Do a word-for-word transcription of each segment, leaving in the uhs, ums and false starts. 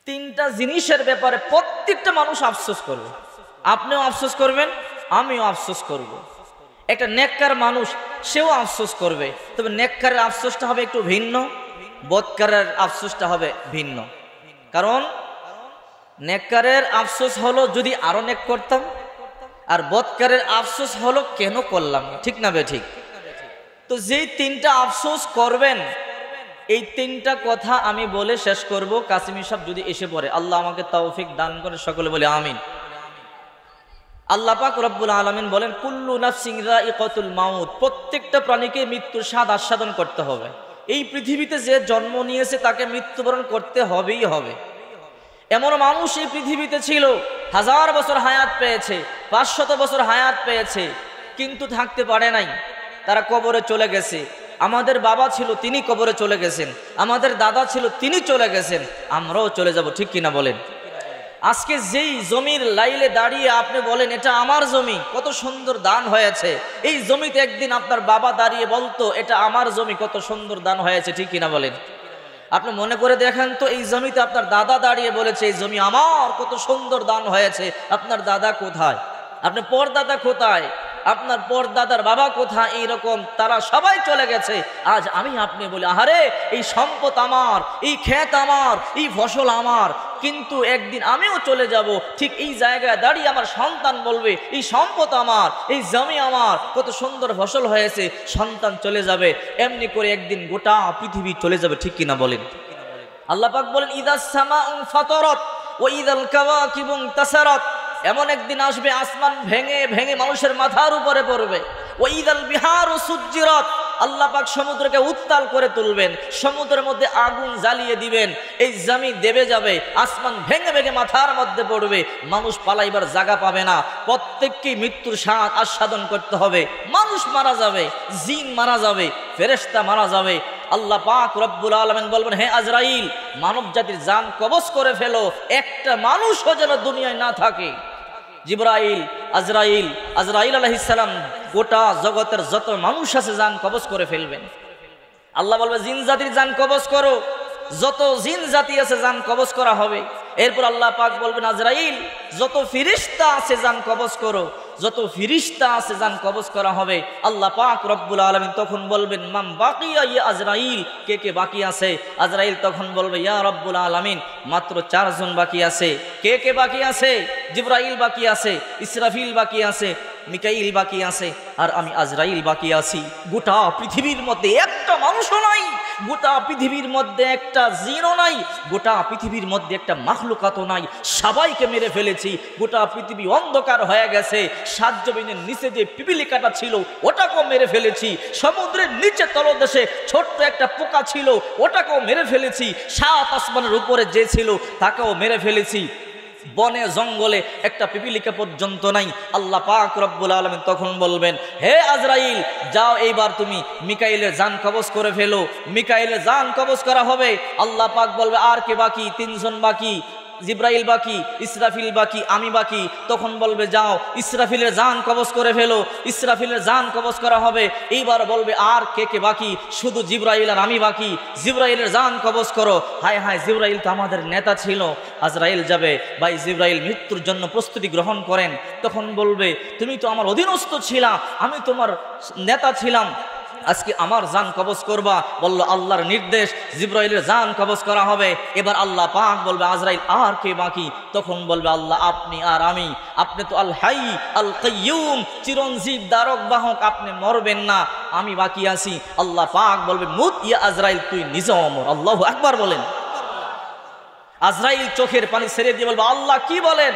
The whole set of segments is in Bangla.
তিনটা জিনিসের ব্যাপারে প্রত্যেকটা মানুষ আফসোস করবে। আপনিও আফসোস করবেন, আমিও আফসোস করব। একটা নেককার মানুষ সেও আফসোস করবে, তবে নেককারের আফসোসটা হবে একটু ভিন্ন, বদকারের আফসোসটা হবে ভিন্ন। কারণ নেককারের আফসোস হলো যদি আরো নেক করতাম, আর বদকারের আফসোস হলো কেন করলাম না। ঠিক না বে ঠিক? তো যেই তিনটা আফসোস করবেন, এই তিনটা কথা আমি বলে শেষ করব। কাসিমি সাহেব যদি এসে পড়ে, আল্লাহ আমাকে তৌফিক দান করে, সকলে বলে আমিন। আল্লাহ পাক রব্বুল আলামিন বলেন, কুল্লু নাফসিন যায়িকাতুল মাউত, প্রত্যেকটা প্রাণীকে মৃত্যুর স্বাদ আস্বাদন করতে হবে। এই পৃথিবীতে যে জন্ম নিয়েছে তাকে মৃত্যুবরণ করতে হবেই হবে। এমন মানুষ এই পৃথিবীতে ছিল, হাজার বছর হায়াত পেয়েছে, পাঁচশত বছর হায়াত পেয়েছে, কিন্তু থাকতে পারে নাই, তারা কবরে চলে গেছে। আমাদের বাবা ছিল, তিনি কবরে চলে গেছেন। আমাদের দাদা ছিল, তিনি চলে গেছেন। আমরাও চলে যাব, ঠিক কিনা বলেন? আজকে যেই জমির লাইলে দাঁড়িয়ে আপনি বলেন এটা আমার জমি, কত সুন্দর দান হয়েছে, এই জমিতে একদিন আপনার বাবা দাঁড়িয়ে বলতো এটা আমার জমি, কত সুন্দর দান হয়েছে, ঠিক কিনা বলেন? আপনি মনে করে দেখেন তো, এই জমিতে আপনার দাদা দাঁড়িয়ে বলেছে এই জমি আমার, কত সুন্দর দান হয়েছে। আপনার দাদা কোথায়? আপনার পরদাদা কোথায়? আপনার পরদাদার বাবা কোথায়? এইরকম তারা সবাই চলে গেছে। আজ আমি আপনি বলি আহারে এই সম্পদ আমার, এই ক্ষেত আমার, এই ফসল আমার, কিন্তু একদিন আমিও চলে যাব। ঠিক এই জায়গায় দাঁড়িয়ে আমার সন্তান বলবে এই সম্পদ আমার, এই জমি আমার, কত সুন্দর ফসল হয়েছে। সন্তান চলে যাবে, এমনি করে একদিন গোটা পৃথিবী চলে যাবে, ঠিক কিনা বলেন? আল্লাহ পাক বলেন, ইদাস সামাউ ফাতারাত ওয়া ইদাল কাওয়াকিবু ইনতাসারাত, এমন একদিন আসবে আসমান ভেঙে ভেঙে মানুষের মাথার উপরে পড়বে। ওয়াইদাল বিহারু সুজ্জিরাত, আল্লাহ পাক সমুদ্রকে উত্তাল করে তুলবেন, সমুদ্রের মধ্যে আগুন জ্বালিয়ে দিবেন, এই জমি দেবে যাবে, আসমান ভেঙে ভেঙে মাথার মধ্যে পড়বে, মানুষ পালাইবার জায়গা পাবে না। প্রত্যেককেই মৃত্যুর স্বাদ আস্বাদন করতে হবে। মানুষ মারা যাবে, জিন মারা যাবে, ফেরেশতা মারা যাবে। আল্লাহ পাক রব্বুল আলামিন বলবেন, হে আজরাইল, মানব জাতির জান কবজ করে ফেলো, একটা মানুষও যেন দুনিয়ায় না থাকে। জিবরাইল, আজরাইল, আজরাইল আলাইহিস সালাম গোটা জগতের যত মানুষ আছে জান কবজ করে ফেলবেন। আল্লাহ বলবে জিন জাতির জান কবজ করো, যত জিন জাতি আছে জান কবজ করা হবে। এরপর আল্লাহ পাক বলবেন, আজরাইল, যত ফেরেশতা আছে জান কবজ করো, যত ফেরেশতা আছে জান কবজ করা হবে। আল্লাহ পাক রব্বুল আলামিন তখন বলবেন, মাম বাকিয়া ইয়া আজরাইল, কে কে বাকি আছে? আজরাইল তখন বলবে, ইয়া রব্বুল আলামিন, মাত্র চারজন বাকি আছে। কে কে বাকি আছে? জিবরাইল বাকি আছে, ইসরাফিল বাকি আছে, মিকাইল বাকি আছে, আর আমি আজরাইল বাকি আছি। গোটা পৃথিবীর মধ্যে একটা মানুষও নাই, গোটা পৃথিবীর মধ্যে একটা জিনও নাই, গোটা পৃথিবীর মধ্যে একটা মাখলুকাতও নাই, সবাইকে মেরে ফেলেছি। গোটা পৃথিবী অন্ধকার হয়ে গেছে। সাত জমিনের নিচে যে পিপিলিকাটা ছিল ওটাকেও মেরে ফেলেছি, সমুদ্রের নিচে তলদেশে ছোট্ট একটা পোকা ছিল ওটাকেও মেরে ফেলেছি, সাত আসমানের উপরে যে ছিল তাকেও মেরে ফেলেছি। বনে জঙ্গলে একটা পিপিলিকা পর্যন্ত নাই। আল্লাহ পাক রব্বুল আলামিন তখন বলবেন, হে আজরাইল, যাও এইবার তুমি মিকাইলের জান কবজ করে ফেলো। মিকাইলের জান কবজ করা হবে। আল্লাহ পাক বলবে, আর কে বাকি? তিনজন বাকি, জিব্রাইল বাকি, ইসরাফিল বাকি, আমি বাকি। তখন বলবে, যাও ইসরাফিলের জান কবজ করে ফেলো। ইসরাফিলের জান কবজ করা হবে। এইবার বলবে, আর কে কে বাকি? শুধু জিব্রাইল আর আমি বাকি। জিব্রাইলের জান কবজ করো। হায় হায়, জিব্রাইল তো আমাদের নেতা ছিল। আজরাইল যাবে, ভাই জিব্রাইল মৃত্যুর জন্য প্রস্তুতি গ্রহণ করেন। তখন বলবে, তুমি তো আমার অধীনস্থ ছিলা, আমি তোমার নেতা ছিলাম, আজকে আমার জান কবজ করবা। বলল, আল্লাহর নির্দেশ, জিব্রাইলের জান কবজ করা হবে। এবার আল্লাহ পাক বলবে, আজরাইল, আর কে বাকি? তখন বলবে, আল্লাহ, আপনি আর আমি। আপনি তো আল হাই আল কাইয়ুম, চিরঞ্জীব, দ্বারক বাহক, আপনি মরবেন না, আমি বাকি আছি। আল্লাহ পাক বলবে, মুত ইয়া আজরাইল, তুই নিজেও অমর। আল্লাহু আকবার বলেন। আজরাইল চোখের পানি ছেড়ে দিয়ে বলবে, আল্লাহ কি বলেন?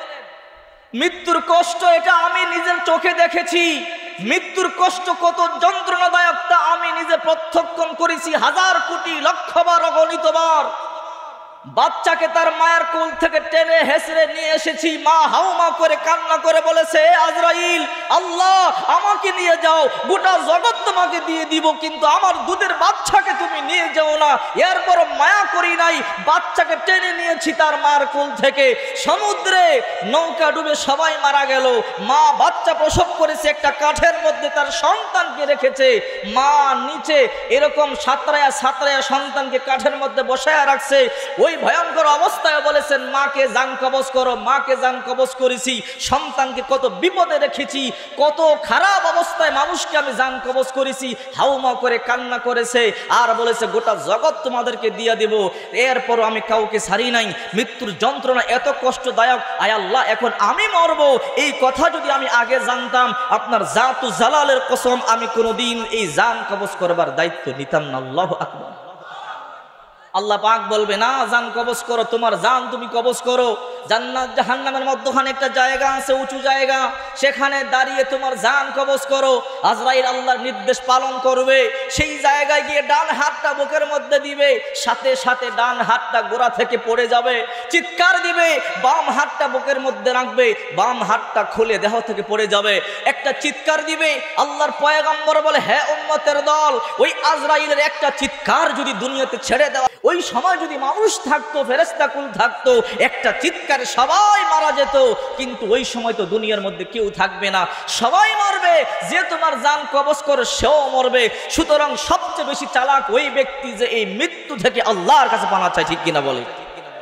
মৃত্যুর কষ্ট এটা আমি নিজের চোখে দেখেছি। মৃত্যুর কষ্ট কত যন্ত্রণাদায়ক তা আমি নিজে প্রত্যক্ষণ করেছি, হাজার কোটি লক্ষ বার, অগণিত বার। বাচ্চাকে তার মায়ের কোল থেকে টেনে হেসড়ে নিয়ে এসেছি, মা হাউমা করে কান্না করে বলেছে, আজরাইল, আল্লাহ আমাকে নিয়ে যাও, গোটা জগৎ তোমাকে দিয়ে দিব, কিন্তু আমার দুধের বাচ্চাকে তুমি নিয়ে যাও না। এরপর মায়া করি নাই, বাচ্চাকে টেনে নিয়েছি তার মার কোল থেকে। সমুদ্রে নৌকা ডুবে সবাই মারা গেল। মা বাচ্চা প্রসব করেছে, একটা কাঠের মধ্যে তার সন্তানকে রেখেছে। মা নিচে এরকম সাঁতরায়া সাঁতরায়া সন্তানকে কাঠের মধ্যে বসায়া রাখছে। ওই ওই ভয়ঙ্কর অবস্থায় বলেছেন মাকে জান কবজ করো, মাকে জান কবজ করেছি, সন্তানকে কত বিপদে রেখেছি, কত খারাপ অবস্থায় মানুষকে আমি জান কবজ করেছি, হাউমা করে কান্না করেছে আর বলেছে গোটা জগৎ তোমাদেরকে দিয়ে দেব, এরপরও আমি কাউকে ছাড়ি নাই, মৃত্যুর যন্ত্রণা এত কষ্টদায়ক, আয় আল্লাহ এখন আমি মরবো, এই কথা যদি আমি আগে জানতাম আপনার জাতু জালালের কসম আমি কোনোদিন এই জান কবজ করবার দায়িত্ব নিতাম না। আল্লাহু আকবার। আল্লাহ পাক বলবে না জান কবজ করো, তোমার জান তুমি কবজ করো। জান্নাত জাহান্নামের মধ্যখানে একটা জায়গা আছে, উঁচু জায়গা, সেখানে দাঁড়িয়ে তোমার জান কবজ করো। আজরাইল আল্লাহর নির্দেশ পালন করবে, সেই জায়গায় গিয়ে ডান হাতটা বুকের মধ্যে দিবে, সাথে সাথে ডান হাতটা গোড়া থেকে পড়ে যাবে, চিৎকার দিবে, বাম হাতটা বুকের মধ্যে রাখবে, বাম হাতটা খুলে দেহ থেকে পড়ে যাবে, একটা চিৎকার দিবে। আল্লাহর পয়গম্বর বলে হে উম্মতের দল, ওই আজরাইলের একটা চিৎকার যদি দুনিয়াতে ছেড়ে দেওয়া, ওই সময় যদি মানুষ থাকতো, ফেরেশতা কুল থাকতো, একটা চিৎকারে সবাই মারা যেত, কিন্তু ওই সময় তো দুনিয়ার মধ্যে কেউ থাকবে না, সবাই মরবে, যে তোমার জান কবজ করে সেও মরবে। সুতরাং সবচেয়ে বেশি চালাক ওই ব্যক্তি যে এই মৃত্যু থেকে আল্লাহর কাছে পানা চায়, ঠিক কিনা বলে?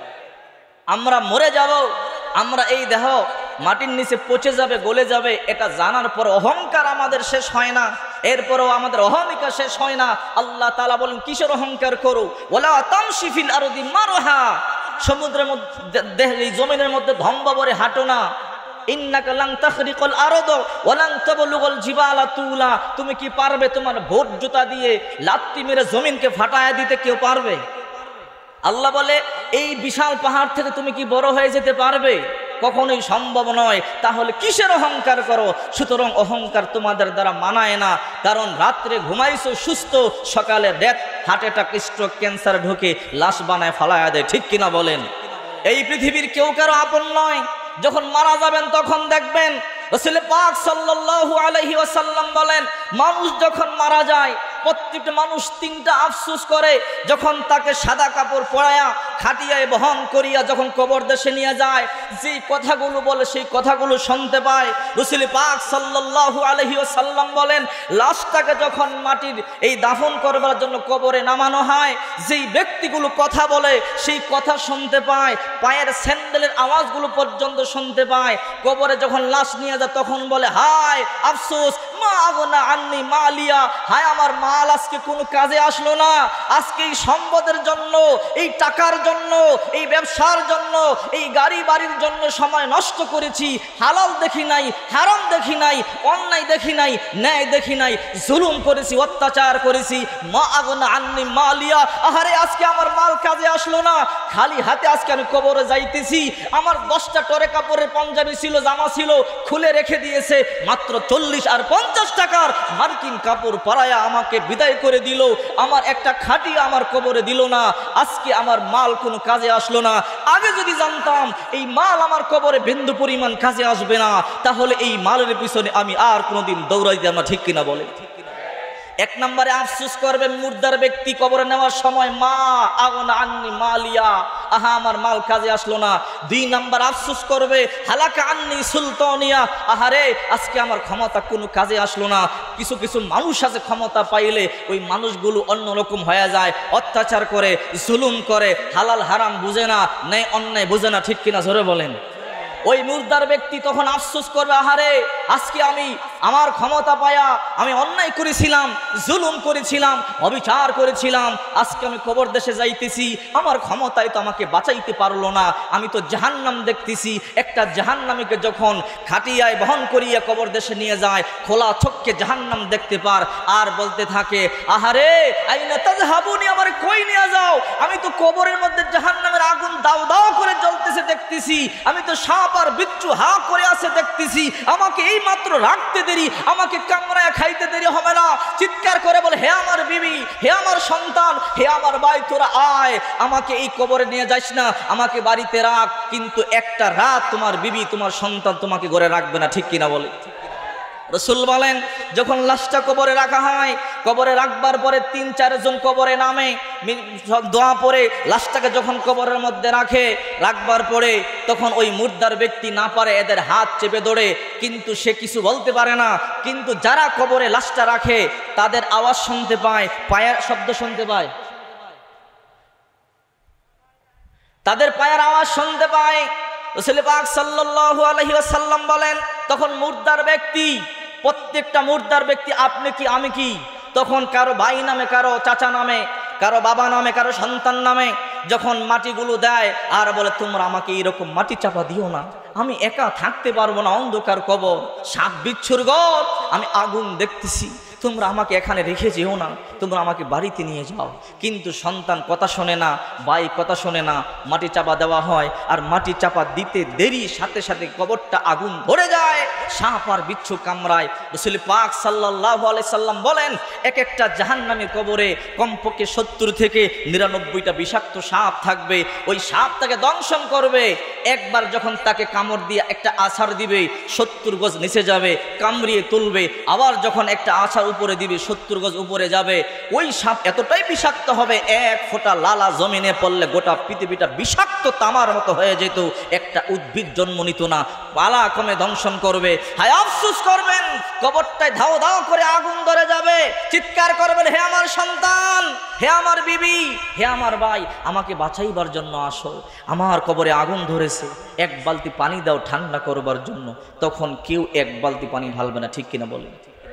আমরা মরে যাব, আমরা এই দেহ মাটির নিচে পচে যাবে, গলে যাবে, এটা জানার পর অহংকার আমাদের শেষ হয় না, এরপরও আমাদের অহমিকা শেষ হয় না। আল্লাহ তাআলা বলেন কিসের অহংকার করো, ওয়ালা তামশি ফিল আরদি মারহা, সমুদ্রের মধ্যে এই জমিনের মধ্যে ধম্বা ভরে হাঁটো না, ইন্নাকা লান তাখরিকুল আরদ ওয়া লান তাবলুগুল জিবালা তুলা, তুমি কি পারবে তোমার ভোট জুতা দিয়ে লাত্তি মেরে জমিনকে ফাটায় দিতে? কেউ পারবে? আল্লাহ বলে এই বিশাল পাহাড় থেকে তুমি কি বড় হয়ে যেতে পারবে? কখনোই সম্ভব নয়। তাহলে কিসের অহংকার করো? সুতরাং অহংকার তোমাদের দ্বারা মানায় না, কারণ রাত্রে ঘুমাইছো সুস্থ, সকালে death, heart attack, stroke, cancer ঢুকে লাশ বানায় ফালায়া দেয়, ঠিক কিনা বলেন? এই পৃথিবীর কেউ কারো আপন নয়। যখন মারা যাবেন তখন দেখবেন রাসূল পাক সাল্লাল্লাহু আলাইহি ওয়াসাল্লাম বলেন, মানুষ যখন মারা যায় প্রত্যেকটা মানুষ তিনটা আফসোস করে। যখন তাকে সাদা কাপড় পরায়া খাটিয়ায় বহন করিয়া যখন কবর দেশে নিয়ে যায়, যে কথাগুলো বলে সেই কথাগুলো শুনতে পায়। রাসূল পাক সাল্লাল্লাহু আলাইহি ওয়াসাল্লাম বলেন, লাশটাকে যখন মাটির এই দাফন করবার জন্য কবরে নামানো হয়, যেই ব্যক্তিগুলো কথা বলে সেই কথা শুনতে পায়, পায়ের স্যান্ডেলের আওয়াজগুলো পর্যন্ত শুনতে পায়। কবরে যখন লাশ নিয়ে যায় তখন বলে হায় আফসোস, মা আগনা আন্নি মালিয়া, হায় আমার মাল আজকে কোনো কাজে আসলো না, আজকে এই সম্পদের জন্য, এই টাকার জন্য, এই ব্যবসার জন্য, এই গাড়ি বাড়ির জন্য সময় নষ্ট করেছি, হালাল দেখি নাই, হারাম দেখি নাই, অন্যায় দেখি নাই, ন্যায় দেখি নাই, জুলুম করেছি, অত্যাচার করেছি, মা আগনা আন্নি মালিয়া, আহারে আজকে আমার মাল কাজে আসলো না, খালি হাতে আজকে আমি কবরে যাইতেছি। আমার দশটা টরে কাপড়ের পাঞ্জাবি ছিল, জামা ছিল, খুলে রেখে দিয়েছে, মাত্র চল্লিশ আর পঞ্চাশ টাকার মার্কিন কাপড় পরায়া আমাকে বিদায় করে দিল, আমার একটা খাটি আমার কবরে দিল না, আজকে আমার মাল কোনো কাজে আসলো না। আগে যদি জানতাম এই মাল আমার কবরে বিন্দু পরিমাণ কাজে আসবে না, তাহলে এই মালের পিছনে আমি আর কোনোদিন দৌড়াইতাম না, ঠিক কিনা বলে? এক নম্বরে আফসোস করবে মুর্দার ব্যক্তি কবরে নেওয়ার সময়, মা আগনা আন্নি মালিয়া, আহা আমার মাল কাজে আসলো না। দুই নাম্বার আফসোস করবে হালাকা আন্নি সুলতানিয়া, আহারে আজকে আমার ক্ষমতা কোনো কাজে আসলো না। কিছু কিছু মানুষ আছে ক্ষমতা পাইলে ওই মানুষগুলো অন্যরকম হয়ে যায়, অত্যাচার করে, জুলুম করে, হালাল হারাম বুঝে না, ন্যায় অন্যায় বুঝে না, ঠিক কিনা জোরে বলেন? ওই মুর্দার ব্যক্তি তখন আফসোস করবে, আহারে আজকে আমি আমার ক্ষমতা পায়া আমি অন্যায় করেছিলাম, জুলুম করেছিলাম, অবিচার করেছিলাম, আজকে আমি কবর দেশে যাইতেছি, আমার ক্ষমতায় তো আমাকে বাঁচাইতে পারলো না, আমি তো জাহান্নাম দেখতেছি। একটা জাহান্নামীকে যখন খাটিয়ায় বহন করিয়া কবর দেশে নিয়ে যায়, খোলা চোখে জাহান্নাম দেখতে পার আর বলতে থাকে, আহারে আইনা তাযহাবুনি, আমার কই নিয়ে যাও, আমি তো কবরের মধ্যে জাহান্নামের আগুন দাও দাও করে জ্বলতেছে দেখতেছি, আমি তো সাপ আর বিচ্ছু হা করে আছে দেখতেছি, আমাকে এই মাত্র রাখতে দেরি, আমাকে কামড়ায় খাইতে দেরি হবে না। চিৎকার করে বলে, হে আমার বিবি, হে আমার সন্তান, হে আমার ভাই, তোরা আয়, আমাকে এই কবরে নিয়ে যাস না, আমাকে বাড়িতে রাখ, কিন্তু একটা রাত তোমার বিবি তোমার সন্তান তোমাকে ঘরে রাখবে না, ঠিক কিনা বলে? রাসূল বলেন যখন লাশটা কবরে রাখা হয়, কবরে রাখবার পরে তিন চারজন কবরে নামে, দোয়া পড়ে লাশটাকে যখন কবরের মধ্যে রাখে, রাখবার পরে তখন ওই মুর্দার ব্যক্তি না পারে এদের হাত চেপে ধরে, কিন্তু সে কিছু বলতে পারে না। কিন্তু যারা কবরে লাশটা রাখে তাদের আওয়াজ শুনতে পায়, পায়ের শব্দ শুনতে পায়, তাদের পায়ের আওয়াজ শুনতে পায়। রাসূল পাক সাল্লাল্লাহু আলাইহি ওয়াসাল্লাম বলেন, তখন মুর্দার ব্যক্তি, প্রত্যেকটা মুর্দার ব্যক্তি, আপনি কি আমি কি, তখন কারো ভাই নামে, কারো চাচা নামে, কারো বাবা নামে, কারো সন্তান নামে যখন মাটিগুলো দেয় আর বলে, তোমরা আমাকে এইরকম মাটি চাপা দিও না, আমি একা থাকতে পারবো না, অন্ধকার কবর, সাপ বিচ্ছুর ঘর, আমি আগুন দেখতেছি, তোমরা আমাকে এখানে রেখে যেও না, তোমরা আমাকে বাড়িতে নিয়ে যাও। কিন্তু সন্তান কথা শোনে না, ভাই কথা শোনে না, মাটি চাপা দেওয়া হয়। আর মাটি চাপা দিতে দেরি, সাথে সাথে কবরটা আগুন ধরে যায়, সাপ আর বিচ্ছু কামড়ায়। রাসূল পাক সাল্লাল্লাহু আলাইহি সাল্লাম বলেন, এক একটা জাহান্নামী কবরে কমপক্ষে সত্তর থেকে নিরানব্বইটা বিষাক্ত সাপ থাকবে। ওই সাপ তাকে দংশন করবে। একবার যখন তাকে কামড় দিয়ে একটা আছাড় দিবে, সত্তর গজ নিচে যাবে, কামড়িয়ে তুলবে। আবার যখন একটা আছাড় উপরে দিবে, সত্তর গজ উপরে যাবে। ওই সাপ এতটাই বিষাক্ত হবে, এক ফোঁটা লালা জমিনে পড়লে গোটা পৃথিবীটা বিষাক্ত তামার মতো হয়ে যেত, একটা উদ্ভিদ জন্ম নিত না, পালা কমে দংশন করবে। হায় আফসোস করবেন, কবরটায় ধাও ধাও করে আগুন ধরে যাবে, চিৎকার করবেন, হে আমার সন্তান, হে আমার বিবি, হে আমার ভাই, আমাকে বাঁচাইবার জন্য আসো, আমার কবরে আগুন ধরেছে, এক বালতি পানি দাও ঠান্ডা করবার জন্য। তখন কেউ এক বালতি পানি ঢালবে না, ঠিক কিনা বলেন?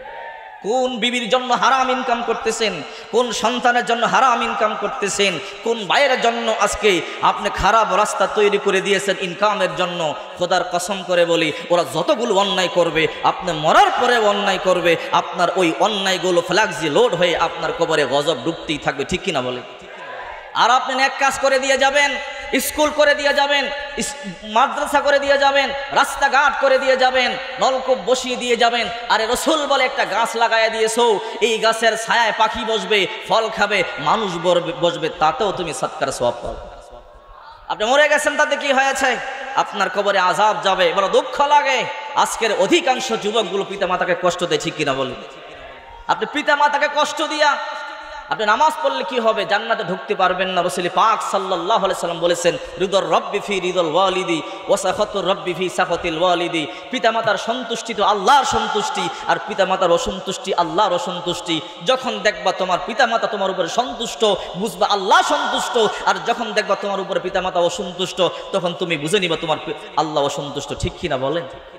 কোন বিবির জন্য হারাম ইনকাম করতেছেন, কোন সন্তানের জন্য হারাম ইনকাম করতেছেন, কোন ভাইয়ের জন্য আজকে আপনি খারাপ রাস্তা তৈরি করে দিয়েছেন ইনকামের জন্য। খোদার কসম করে বলি, ওরা যতগুলো অন্যায় করবে, আপনি মরার পরে অন্যায় করবে, আপনার ওই অন্যায়গুলো ফ্ল্যাক্সি লোড হয়ে আপনার কবরে গজব ডুবতেই থাকবে, ঠিক কিনা বলে? আর আপনি নেক কাজ করে দিয়ে যাবেন, স্কুল করে দিয়ে যাবেন, মাদ্রাসা করে দিয়ে যাবেন, রাস্তাঘাট করে দিয়ে যাবেন, নলকূপ বসিয়ে দিয়ে যাবেন। আরে রাসূল বলে একটা গাছ লাগাইয়া দিয়েছো, এই গাছের ছায়ায় পাখি বসবে, ফল খাবে, মানুষ বসবে, তাতেও তুমি সদকার সওয়াব পাবে। আপনি মরে গেছেন, তাতে কি হয়েছে? আপনার কবরে আযাব যাবে, বড় দুঃখ লাগে। আজকের অধিকাংশ যুবকগুলো পিতা মাতাকে কষ্ট দেয়, ঠিক কিনা বলি? আপনি পিতা মাতাকে কষ্ট দিয়া আপনি নামাজ পড়লে কি হবে? জান্নাতে ঢুকতে পারবেন না। রাসূল পাক সাল্লাল্লাহু আলাইহি সাল্লাম বলেছেন, রিদর রব্বি ফি রিদল ওয়ালিদি ওয়া সাখাতুর রব্বি ফি সাখাতিল ওয়ালিদি। পিতামাতার সন্তুষ্টি তো আল্লাহর সন্তুষ্টি, আর পিতামাতার অসন্তুষ্টি আল্লাহর অসন্তুষ্টি। যখন দেখবা তোমার পিতামাতা তোমার উপরে সন্তুষ্ট, বুঝবা আল্লাহ সন্তুষ্ট। আর যখন দেখবা তোমার উপরে পিতামাতা অসন্তুষ্ট, তখন তুমি বুঝে নিবা তোমার আল্লাহ অসন্তুষ্ট, ঠিক কিনা বলেন?